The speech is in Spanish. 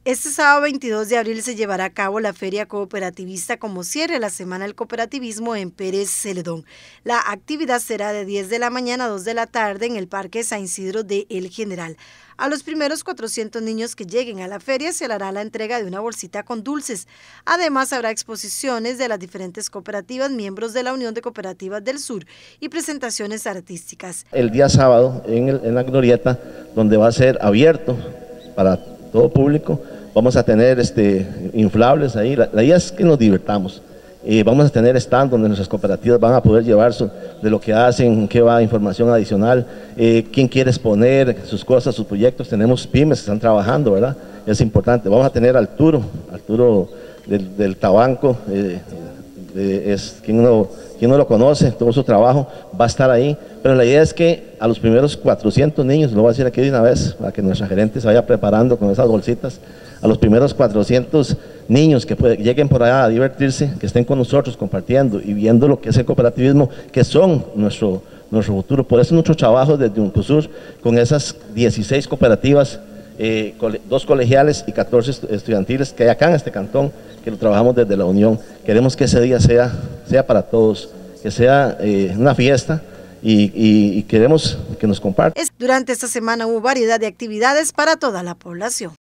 Este sábado 22 de abril se llevará a cabo la Feria Cooperativista como cierre de la Semana del Cooperativismo en Pérez Celedón. La actividad será de 10 de la mañana a 2 de la tarde en el Parque San Isidro de El General. A los primeros 400 niños que lleguen a la feria se le hará la entrega de una bolsita con dulces. Además, habrá exposiciones de las diferentes cooperativas, miembros de la Unión de Cooperativas del Sur y presentaciones artísticas. El día sábado en la glorieta, donde va a ser abierto para todo público, vamos a tener inflables ahí. La idea es que nos divirtamos. Vamos a tener stand donde nuestras cooperativas van a poder llevar de lo que hacen, qué va, información adicional, quién quiere exponer sus cosas, sus proyectos. Tenemos pymes que están trabajando, ¿verdad? Es importante. Vamos a tener a Arturo del Tabanco, quien no lo conoce, todo su trabajo va a estar ahí, pero la idea es que a los primeros 400 niños, lo voy a decir aquí de una vez, para que nuestra gerente se vaya preparando con esas bolsitas, a los primeros 400 niños que lleguen por allá a divertirse, que estén con nosotros compartiendo y viendo lo que es el cooperativismo, que son nuestro futuro. Por eso nuestro trabajo desde Uncosur, con esas 16 cooperativas, 2 colegiales y 14 estudiantiles que hay acá en este cantón, que lo trabajamos desde la Unión. Queremos que ese día sea para todos, que sea una fiesta y queremos que nos compartan. Durante esta semana hubo variedad de actividades para toda la población.